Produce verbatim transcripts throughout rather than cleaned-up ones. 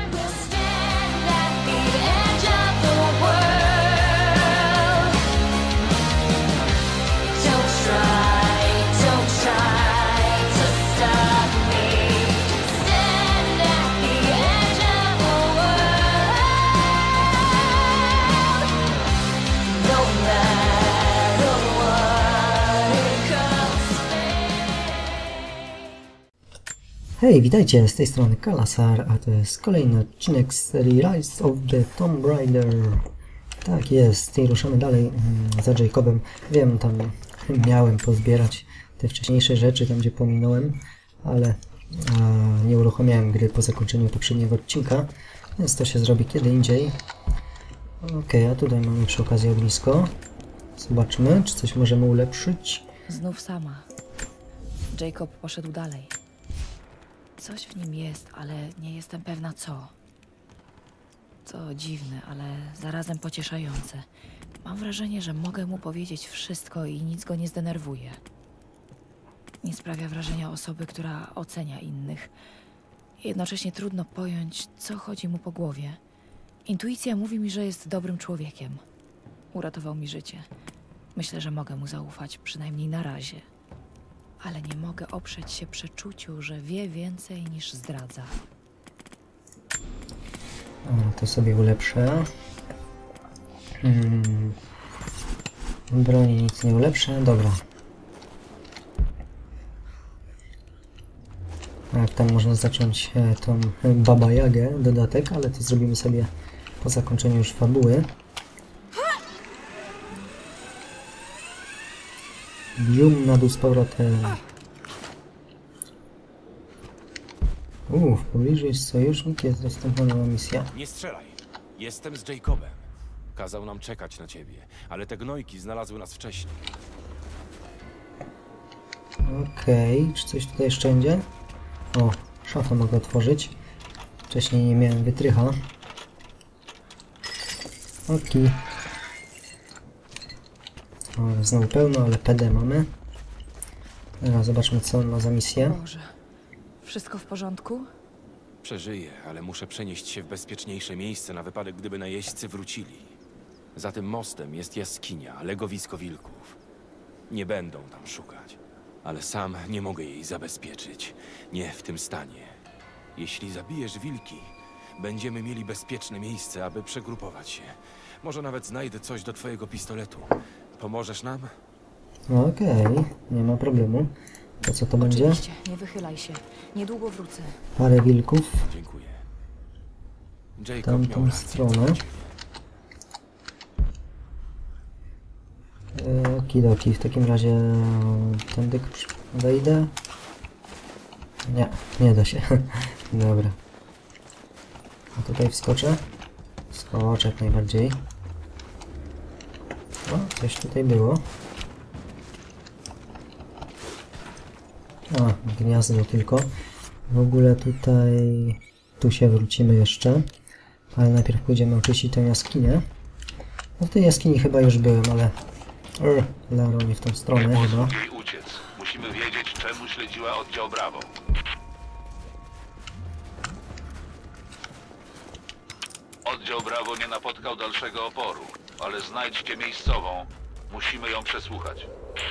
Hej, witajcie, z tej strony Kalasar, a to jest kolejny odcinek z serii Rise of the Tomb Raider. Tak jest, i ruszamy dalej mm, za Jacobem. Wiem, tam miałem pozbierać te wcześniejsze rzeczy, tam gdzie pominąłem, ale a, nie uruchomiłem gry po zakończeniu poprzedniego odcinka, więc to się zrobi kiedy indziej. Ok, a tutaj mamy przy okazji ognisko. Zobaczmy, czy coś możemy ulepszyć. Znów sama. Jacob poszedł dalej. Coś w nim jest, ale nie jestem pewna co. To dziwne, ale zarazem pocieszające. Mam wrażenie, że mogę mu powiedzieć wszystko i nic go nie zdenerwuje. Nie sprawia wrażenia osoby, która ocenia innych. Jednocześnie trudno pojąć, co chodzi mu po głowie. Intuicja mówi mi, że jest dobrym człowiekiem. Uratował mi życie. Myślę, że mogę mu zaufać, przynajmniej na razie. Ale nie mogę oprzeć się przeczuciu, że wie więcej niż zdradza. O, to sobie ulepszę. Hmm. Broni nic nie ulepszę, dobra. Tak, tam można zacząć e, tą Baba Jagę, dodatek, ale to zrobimy sobie po zakończeniu już fabuły. Bium na dół z powrotem. Uuu, w pobliżu jest sojusznik, jest dostępna nowa misja. Nie strzelaj. Jestem z Jacobem. Kazał nam czekać na ciebie, ale te gnojki znalazły nas wcześniej. Okej, okay. Czy coś tutaj jeszcze będzie? O, szafę mogę otworzyć. Wcześniej nie miałem wytrycha. Okej. O, znowu pełno, ale P D mamy. Teraz zobaczmy, co on ma za misję. Boże, wszystko w porządku? Przeżyję, ale muszę przenieść się w bezpieczniejsze miejsce na wypadek, gdyby najeźdźcy wrócili. Za tym mostem jest jaskinia, legowisko wilków. Nie będą tam szukać, ale sam nie mogę jej zabezpieczyć. Nie w tym stanie. Jeśli zabijesz wilki, będziemy mieli bezpieczne miejsce, aby przegrupować się. Może nawet znajdę coś do twojego pistoletu. Pomożesz nam? Okej, okay, nie ma problemu. To co to będzie? Oczywiście, nie wychylaj się. Niedługo wrócę. Parę wilków. Dziękuję. Jacob Tamtą miał rację, stronę. Okidoki, w takim razie tędy wejdę. Nie, nie da się. Dobra. A tutaj wskoczę. Skoczę jak najbardziej. O, coś tutaj było. A, gniazdo tylko. W ogóle tutaj... Tu się wrócimy jeszcze. Ale najpierw pójdziemy oczyścić tę jaskinię. No w tej jaskini chyba już byłem, ale... Ur, Laro nie w tą stronę nie chyba. jej uciec. Musimy wiedzieć, czemu śledziła oddział Brawo. Oddział Brawo nie napotkał dalszego oporu, ale znajdźcie miejscową. Musimy ją przesłuchać.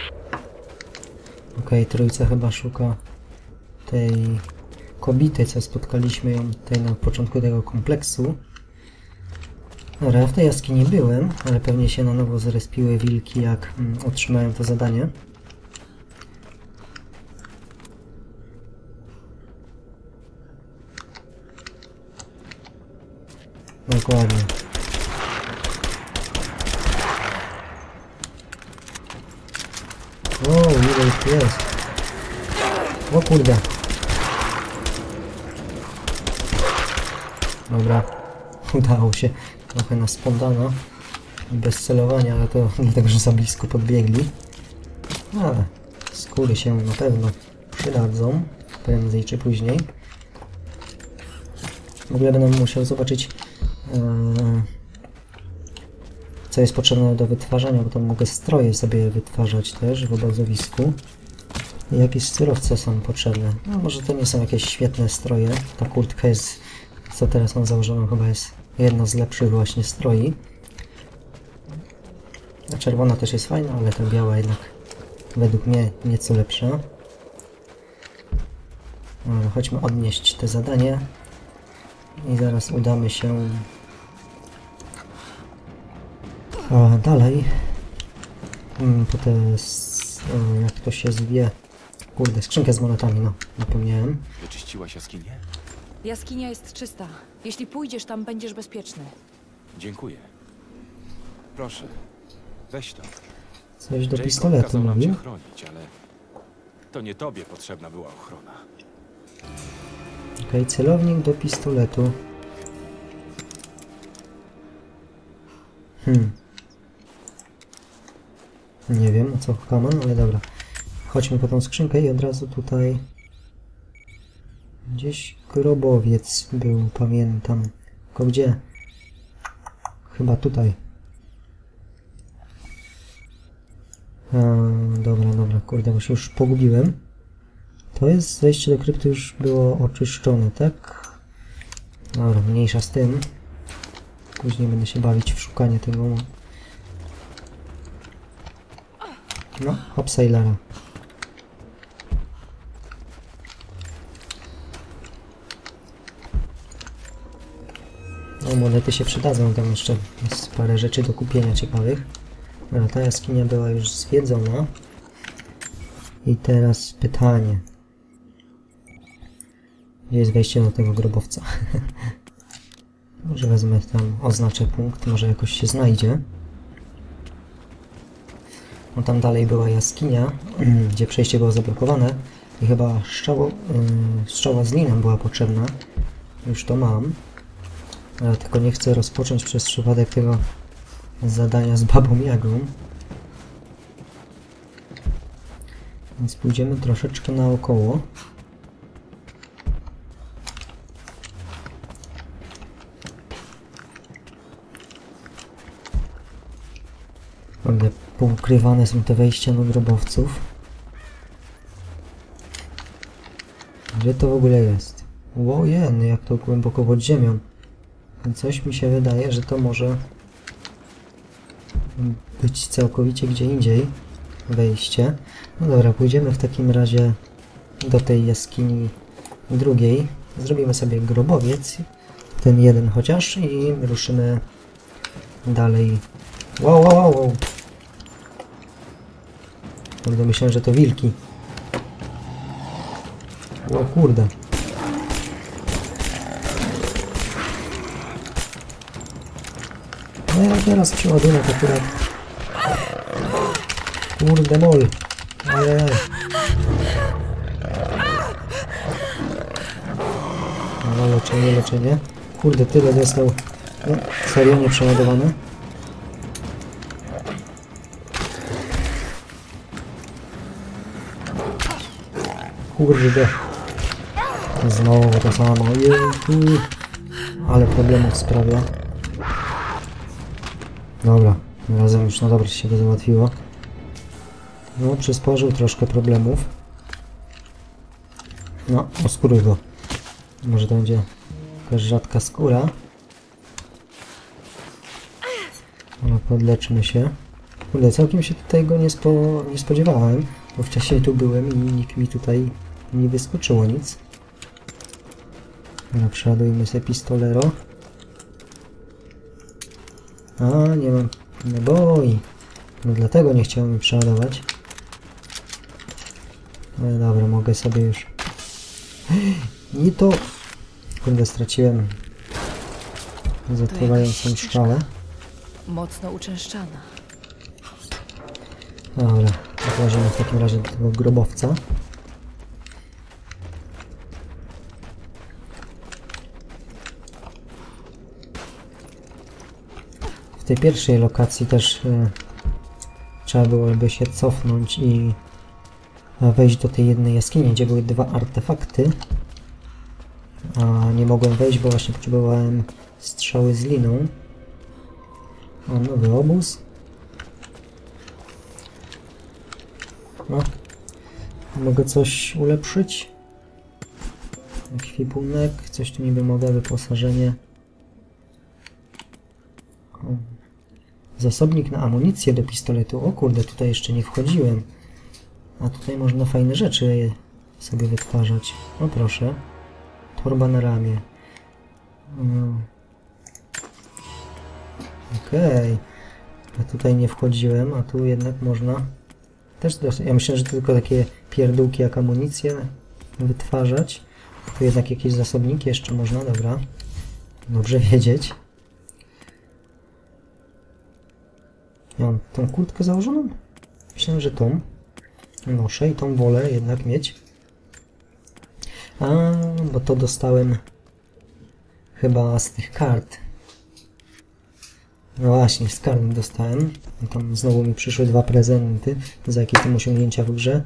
Okej, okay, trójca chyba szuka tej kobiety, co spotkaliśmy ją tutaj na początku tego kompleksu. Dobra, ja w tej jaskini byłem, ale pewnie się na nowo zrespiły wilki, jak mm, otrzymałem to zadanie. Dokładnie. O, ile ich jest. O kurde. Dobra, udało się. Trochę na spontana. Bez celowania, ale to dlatego, że za blisko podbiegli. Ale skóry się na pewno przydadzą. Prędzej czy później. W ogóle będę musiał zobaczyć, yy, co jest potrzebne do wytwarzania, bo tam mogę stroje sobie wytwarzać też w obozowisku. I jakieś surowce są potrzebne. No może to nie są jakieś świetne stroje. Ta kurtka jest co teraz mam założoną, chyba jest jedna z lepszych właśnie stroi. Ta czerwona też jest fajna, ale ta biała jednak według mnie nieco lepsza. Dobra, chodźmy odnieść te zadanie i zaraz udamy się a, dalej. Hmm, po te, o, jak to się zwie, kurde, skrzynkę z monetami, no, zapomniałem. Wyczyściłaś jaskinię? Jaskinia jest czysta. Jeśli pójdziesz tam, będziesz bezpieczny. Dziękuję. Proszę, weź to. Coś do Jacob pistoletu kazał nam mówił. cię chronić, ale to nie tobie potrzebna była ochrona. Okej, okay, celownik do pistoletu. Hmm. Nie wiem, o co kaman, ale dobra. Chodźmy po tą skrzynkę i od razu tutaj... Gdzieś grobowiec był, pamiętam. Tylko gdzie? Chyba tutaj. A, dobra, dobra, kurde, bo się już pogubiłem. To jest wejście do krypty, już było oczyszczone, tak? Dobra, mniejsza z tym. Później będę się bawić w szukanie tego. No, hop sailora. No, monety się przydadzą, tam jeszcze jest parę rzeczy do kupienia ciekawych. Dobra, ta jaskinia była już zwiedzona. I teraz pytanie. Gdzie jest wejście do tego grobowca? Może wezmę tam, oznaczę punkt, może jakoś się znajdzie. No tam dalej była jaskinia, gdzie przejście było zablokowane. I chyba strzało, yy, strzała z linem była potrzebna. Już to mam. Ale tylko nie chcę rozpocząć przez przypadek tego zadania z Babą Jagą. Więc pójdziemy troszeczkę naokoło. Kurde, poukrywane są te wejścia do grobowców. Gdzie to w ogóle jest? Łojen, jak to głęboko pod ziemią. Coś mi się wydaje, że to może być całkowicie gdzie indziej wejście. No dobra, pójdziemy w takim razie do tej jaskini drugiej. Zrobimy sobie grobowiec, ten jeden chociaż, i ruszymy dalej. Wow, wow, wow, wow. Kurde, myślałem, że to wilki. O kurde. No ja teraz przeładunek akurat. Kurde mol. Ajajaj. No leczenie, leczenie. Kurde, tyle dostał. No, serio nie przeładowane. Kurde. Znowu to samo. Jeju. Ale problemów sprawia. Dobra, razem już na dobre się to załatwiło. No, przysporzył troszkę problemów. No, oskóruj go. Może to będzie jakaś rzadka skóra. Ale podleczmy się. Kurde, całkiem się tutaj go nie, spo, nie spodziewałem, bo wcześniej tu byłem i nikt mi tutaj nie wyskoczyło nic. Dobra, przeładujmy sobie pistolero. A, nie mam naboi. No dlatego nie chciałem mi przeładować. No dobra, mogę sobie już... Nie to... Kurde, straciłem zatruwającą strzałę. Mocno uczęszczana. Dobra, odłożymy w takim razie do tego grobowca. W tej pierwszej lokacji też e, trzeba byłoby się cofnąć i e, wejść do tej jednej jaskini, gdzie były dwa artefakty. A nie mogłem wejść, bo właśnie potrzebowałem strzały z liną. O, nowy obóz. No. Mogę coś ulepszyć? Ekwipunek, coś tu niby mogę, wyposażenie. O. Zasobnik na amunicję do pistoletu. O kurde, tutaj jeszcze nie wchodziłem. A tutaj można fajne rzeczy sobie wytwarzać. O proszę. Torba na ramię. Hmm. Okej. Okay. A tutaj nie wchodziłem, a tu jednak można... Też dosyć... Ja myślę, że to tylko takie pierdółki jak amunicję wytwarzać. Tu jednak jakieś zasobniki jeszcze można, dobra. Dobrze wiedzieć. Ja mam tą kurtkę założoną? Myślałem, że tą noszę i tą wolę jednak mieć. A, bo to dostałem chyba z tych kart. No właśnie, z kart dostałem. I tam znowu mi przyszły dwa prezenty za jakieś tam osiągnięcia w grze.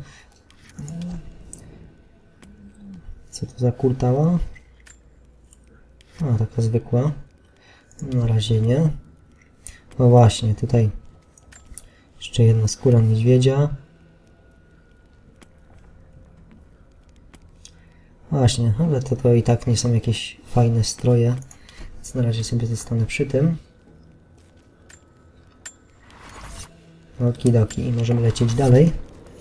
Co to za kurtała? A, taka zwykła. Na razie nie. No właśnie, tutaj jeszcze jedna skóra niedźwiedzia. Właśnie, ale to, to i tak nie są jakieś fajne stroje. Więc na razie sobie zostanę przy tym. Okidoki, i możemy lecieć dalej.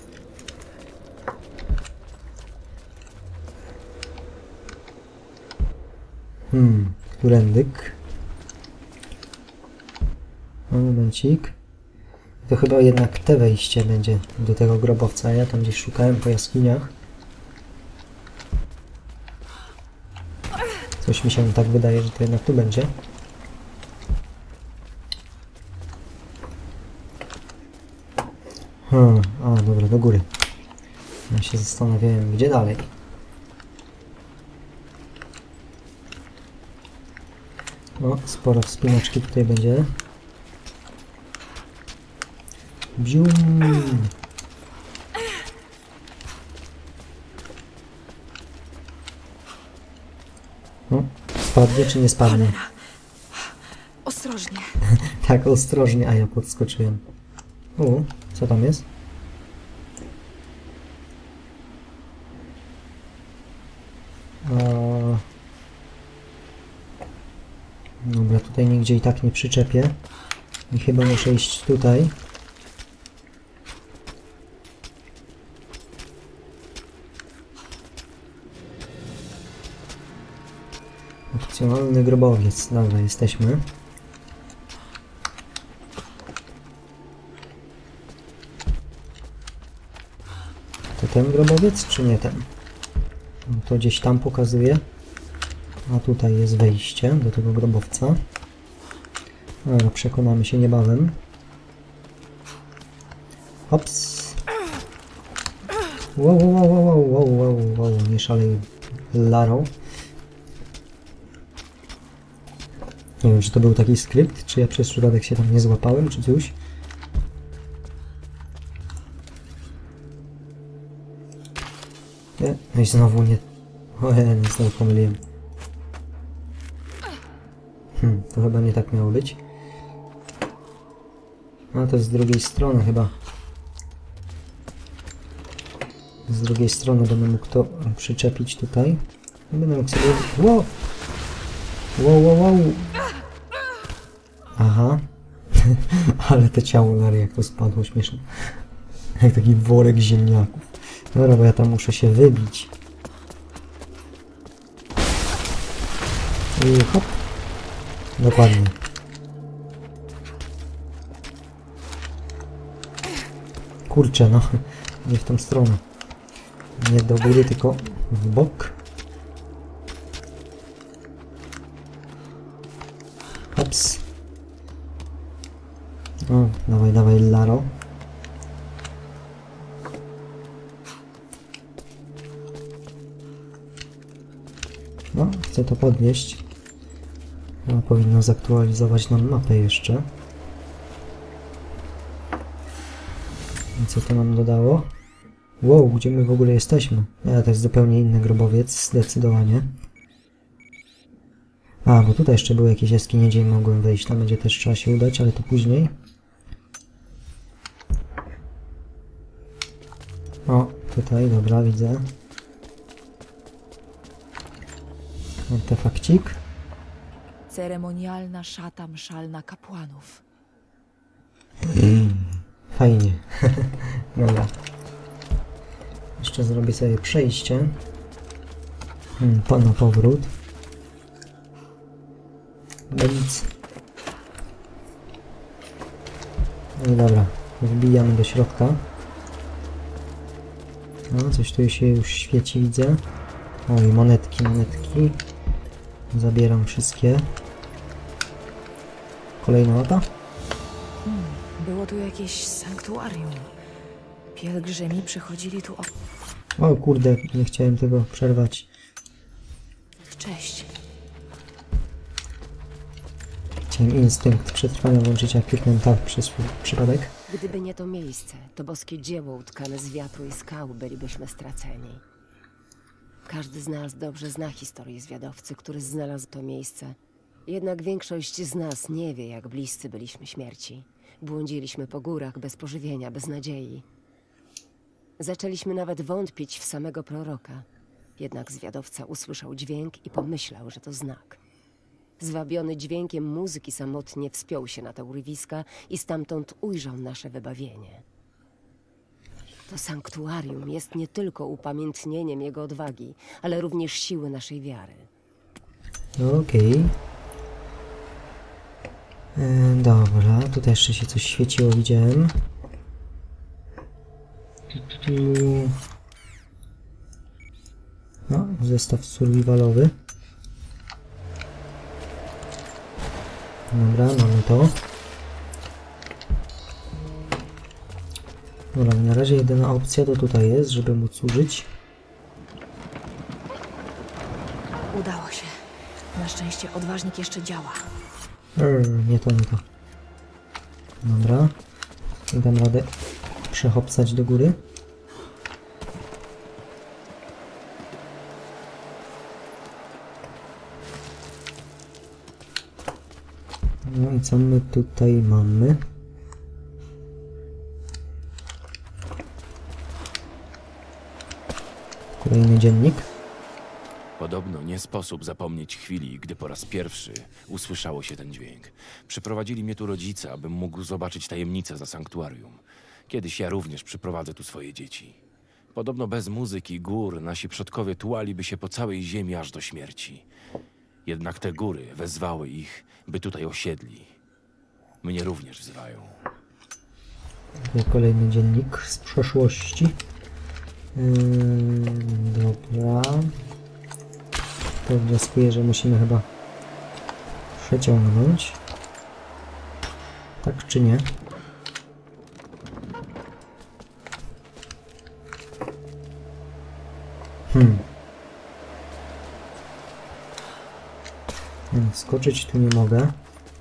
Hmm, którędyk? O, momencik. To chyba jednak te wejście będzie do tego grobowca. Ja tam gdzieś szukałem po jaskiniach. Coś mi się tak wydaje, że to jednak tu będzie. Hmm, a dobra, do góry. Ja się zastanawiałem, gdzie dalej. O, sporo wspinaczki tutaj będzie. Bzium. No, spadnie czy nie spadnie? Cholera. Ostrożnie. Tak, ostrożnie, a ja podskoczyłem. U, co tam jest? A... Dobra, tutaj nigdzie i tak nie przyczepię. I chyba muszę iść tutaj. Opcjonalny grobowiec. Dobra, jesteśmy. To ten grobowiec, czy nie ten? To gdzieś tam pokazuje. A tutaj jest wejście do tego grobowca. Dobra, przekonamy się niebawem. Hops. Wow, wow, wow, wow, wow, wow, wow, nie szalej, Laro. Nie wiem, czy to był taki skrypt, czy ja przez przypadek się tam nie złapałem, czy coś. Nie, no i znowu nie... O, ja nie, znowu pomyliłem. Hmm, to chyba nie tak miało być. A to z drugiej strony chyba. Z drugiej strony będę mógł to przyczepić tutaj. Będę mógł sobie... Wow! Wow, wow, wow! Aha. Ale to ciało Lary jak to spadło, śmieszne. Jak taki worek ziemniaków. Dobra, bo ja tam muszę się wybić. I hop. Dokładnie. Kurczę, no. Nie w tą stronę. Nie do góry, tylko w bok. Hops. O, dawaj, dawaj, Laro. No, chcę to podnieść. No, powinno zaktualizować nam mapę jeszcze. I co to nam dodało? Wow, gdzie my w ogóle jesteśmy? Ja, to jest zupełnie inny grobowiec, zdecydowanie. A, bo tutaj jeszcze były jakieś jaskinie, gdzie mogłem wejść. Tam będzie też trzeba się udać, ale to później. O, tutaj, dobra, widzę. Artefakcik. Ceremonialna szata mszalna kapłanów. Fajnie. Dobra. Jeszcze zrobię sobie przejście. Hmm, po na powrót. No nic. No i dobra. Wbijamy do środka. No, coś tu się już świeci, widzę. Oj, monetki, monetki. Zabieram wszystkie. Kolejna mapa. Hmm, było tu jakieś sanktuarium. Pielgrzymi przychodzili tu o... O kurde, nie chciałem tego przerwać. Cześć. Chciałem instynkt przetrwania włączyć, jak kliknąłem tak przez przypadek. Gdyby nie to miejsce, to boskie dzieło utkane z wiatru i skał, bylibyśmy straceni. Każdy z nas dobrze zna historię zwiadowcy, który znalazł to miejsce. Jednak większość z nas nie wie, jak bliscy byliśmy śmierci. Błądziliśmy po górach bez pożywienia, bez nadziei. Zaczęliśmy nawet wątpić w samego proroka. Jednak zwiadowca usłyszał dźwięk i pomyślał, że to znak. Zwabiony dźwiękiem muzyki samotnie wspiął się na te urwiska i stamtąd ujrzał nasze wybawienie. To sanktuarium jest nie tylko upamiętnieniem jego odwagi, ale również siły naszej wiary. Okej. Okay. E, dobra, tutaj jeszcze się coś świeciło, widziałem. Tu... No, zestaw survivalowy. Dobra, mamy to. Dobra, na razie jedyna opcja to tutaj jest, żeby móc użyć. Udało się. Na szczęście odważnik jeszcze działa. Eee, nie to, nie to. Dobra. Dam radę przechopsać do góry. No i co my tutaj mamy? Kolejny dziennik. Podobno nie sposób zapomnieć chwili, gdy po raz pierwszy usłyszało się ten dźwięk. Przyprowadzili mnie tu rodzice, abym mógł zobaczyć tajemnicę za sanktuarium. Kiedyś ja również przyprowadzę tu swoje dzieci. Podobno bez muzyki gór nasi przodkowie tułaliby się po całej ziemi aż do śmierci. Jednak te góry wezwały ich, by tutaj osiedli. Mnie również wzywają. Kolejny dziennik z przeszłości. Yy, dobra. To wnioskuję, że musimy chyba przeciągnąć. Tak czy nie? Hmm. Więc skoczyć tu nie mogę.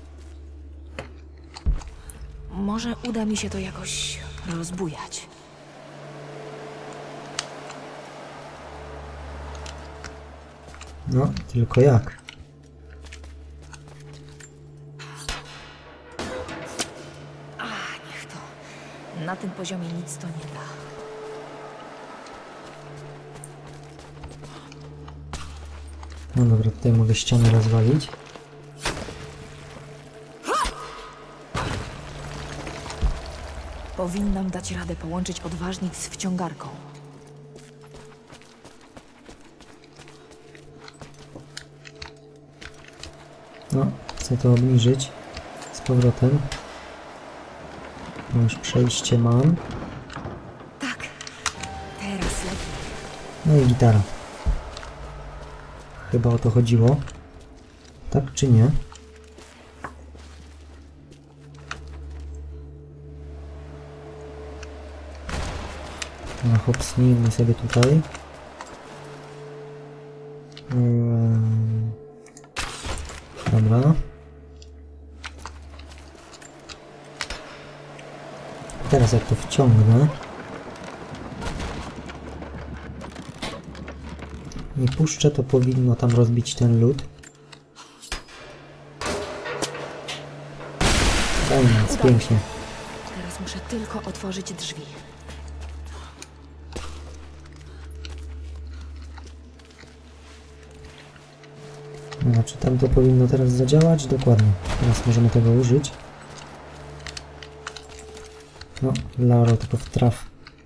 Może uda mi się to jakoś rozbujać. No, tylko jak? A, niech to. Na tym poziomie nic to nie da. No dobra, tutaj mogę ścianę rozwalić. Powinnam dać radę połączyć odważnik z wciągarką. No, chcę to obniżyć z powrotem. No już przejście mam. Tak, teraz lepiej. No i gitara. Chyba o to chodziło. Tak czy nie? No, hopsnijmy sobie tutaj. Um, dobra. Teraz jak to wciągnę i puszczę, to powinno tam rozbić ten lód. Fajnie, pięknie. Teraz muszę tylko otworzyć drzwi. No, czy tam to powinno teraz zadziałać? Dokładnie. Teraz możemy tego użyć. No, Lauro, tylko w traf.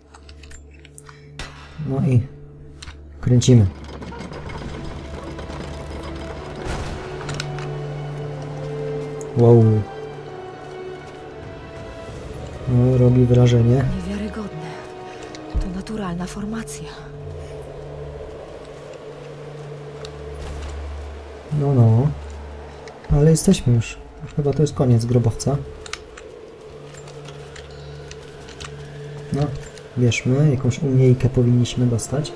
No i kręcimy. Wow. No, robi wrażenie. Niewiarygodne. To naturalna formacja. No, no. Ale jesteśmy już. Chyba to jest koniec grobowca. No, bierzmy. Jakąś umiejkę powinniśmy dostać.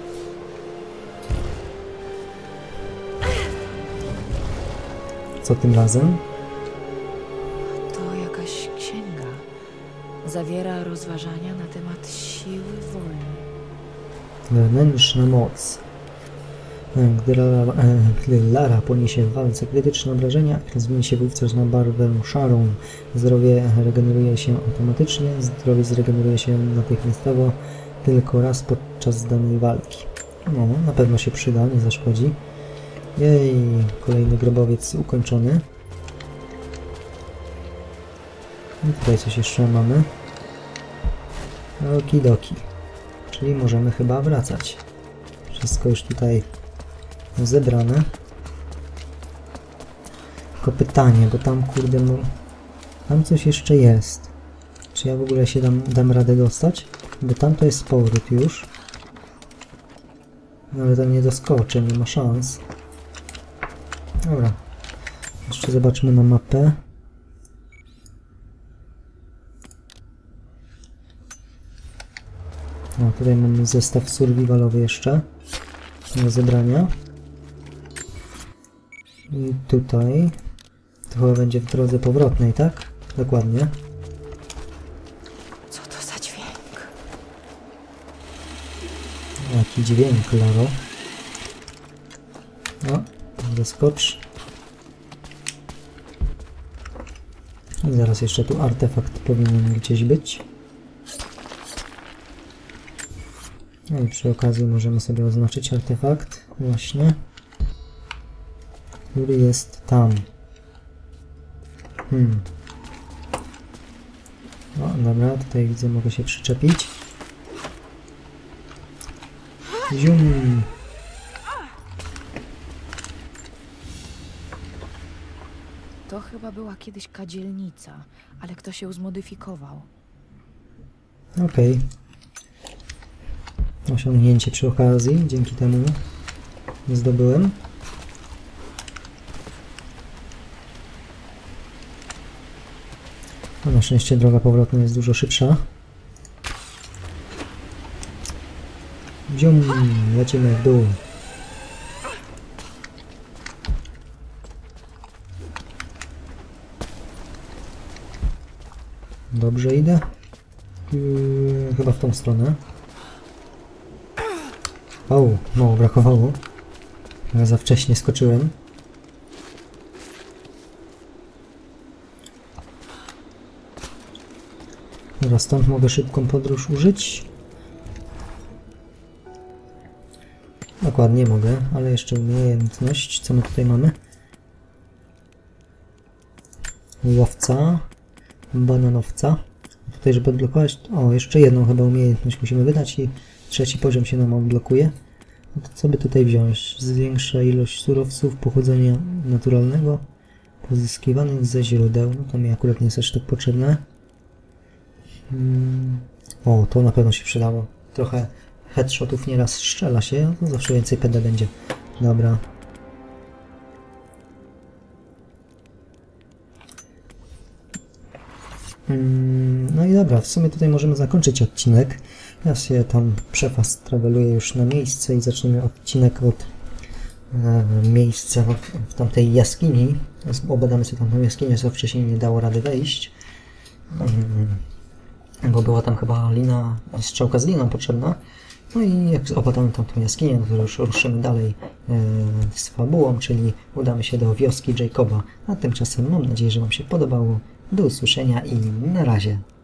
Co tym razem? To jakaś księga. Zawiera rozważania na temat siły woli. Wewnętrzna moc. Gdy Lara, e, gdy Lara poniesie w walce krytyczne obrażenia, zmieni się wówczas na barwę szarą. Zdrowie regeneruje się automatycznie, zdrowie zregeneruje się natychmiastowo tylko raz podczas danej walki. No, na pewno się przyda, nie zaszkodzi. Jej, kolejny grobowiec ukończony. I tutaj coś jeszcze mamy. Okidoki. Czyli możemy chyba wracać. Wszystko już tutaj zebrane. Tylko pytanie, bo tam kurde, no, tam coś jeszcze jest. Czy ja w ogóle się dam, dam radę dostać? Bo tam to jest powrót już. No, ale tam nie doskoczę, nie ma szans. Dobra. Jeszcze zobaczmy na mapę. No, tutaj mamy zestaw survivalowy jeszcze do zebrania. I tutaj to chyba będzie w drodze powrotnej, tak? Dokładnie. Co to za dźwięk? Jaki dźwięk, Laro. No, zaskocz. I zaraz jeszcze tu artefakt powinien gdzieś być. No i przy okazji możemy sobie oznaczyć artefakt, właśnie, który jest tam. Hmm. No dobra, tutaj widzę, mogę się przyczepić. Zium. To chyba była kiedyś kadzielnica, ale ktoś ją zmodyfikował. Okej. Okay. Osiągnięcie przy okazji, dzięki temu zdobyłem. No, na szczęście droga powrotna jest dużo szybsza. Zium, lecimy w dół. Dobrze idę. Yy, chyba w tą stronę. O, mało brakowało. Ja za wcześnie skoczyłem. Teraz stąd mogę szybką podróż użyć. Dokładnie mogę, ale jeszcze umiejętność. Co my tutaj mamy? Łowca. Bananowca. Tutaj, żeby odblokować... O, jeszcze jedną chyba umiejętność musimy wydać i trzeci poziom się nam odblokuje. No to co by tutaj wziąć? Zwiększa ilość surowców pochodzenia naturalnego pozyskiwanych ze źródeł. No to mi akurat nie jest aż tak potrzebne. Hmm. O, to na pewno się przydało. Trochę headshotów nieraz strzela się, to zawsze więcej P D będzie. Dobra. No i dobra, w sumie tutaj możemy zakończyć odcinek. Ja się tam przefast traveluję już na miejsce i zaczniemy odcinek od e, miejsca w, w tamtej jaskini. Obadamy sobie tamtą jaskinię, co wcześniej nie dało rady wejść. Um, bo była tam chyba lina, strzałka z liną potrzebna. No i jak obadamy tamtą jaskinię, no to już ruszymy dalej e, z fabułą, czyli udamy się do wioski Jacoba. A tymczasem mam nadzieję, że Wam się podobało. Do usłyszenia i na razie.